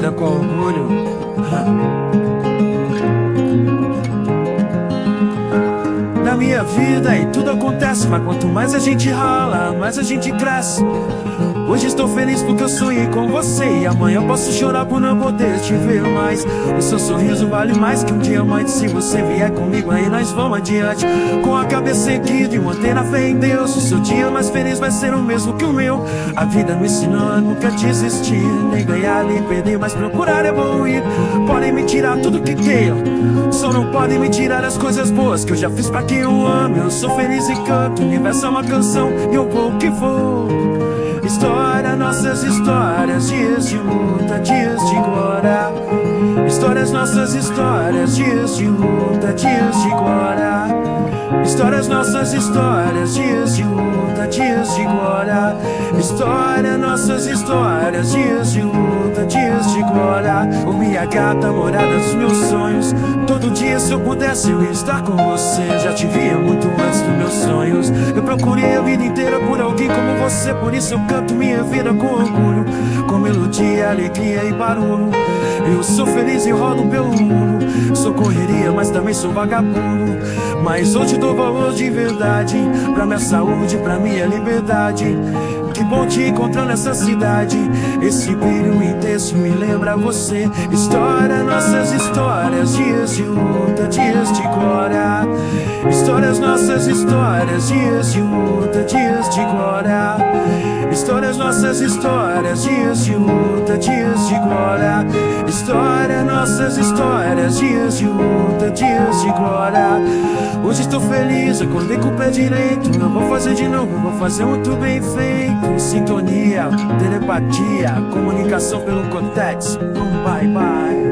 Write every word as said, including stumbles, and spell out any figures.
vida com orgulho. Na minha vida e tudo acontece, mas quanto mais a gente rala, mais a gente cresce. Hoje estou feliz porque eu sonhei com você, e amanhã posso chorar por não poder te ver mais. O seu sorriso vale mais que um diamante. Se você vier comigo aí nós vamos adiante, com a cabeça erguida e manter a fé em Deus. O seu dia mais feliz vai ser o mesmo que o meu. A vida me ensinou a nunca desistir, nem ganhar nem perder, mas procurar evoluir. Podem me tirar tudo que queiram, só não podem me tirar as coisas boas que eu já fiz pra quem eu amo. Eu sou feliz e canto, o universo é uma canção e eu vou que vou. História, nossas histórias, dias de luta, dias de glória. Histórias, nossas histórias, dias de luta, dias de glória. Histórias, nossas histórias, dias de luta, dias de glória. História, nossas histórias, dias de luta, dias de glória. O minha gata, morada dos meus sonhos. Todo dia se eu pudesse eu ia estar com você. Já te via muito antes dos meus sonhos. Eu procurei a vida inteira por alguém como você, por isso eu canto minha vida com orgulho, com melodia, alegria e barulho. Eu sou feliz e rodo pelo mundo. Sou correria, mas também sou vagabundo. Mas hoje dou valor de verdade pra minha saúde, pra minha liberdade. Que bom te encontrar nessa cidade. Esse brilho intenso me lembra você. História, nossas histórias, dias de luta, dias de glória. Histórias, nossas histórias, dias de luta, dias de glória. Histórias, nossas histórias, dias de luta, dias de glória. História, nossas histórias, dias de luta, dias de glória. Hoje estou feliz, acordei com o pé direito. Não vou fazer de novo, eu vou fazer muito bem feito. Sintonia, telepatia, comunicação pelo Cortex. Um bye bye.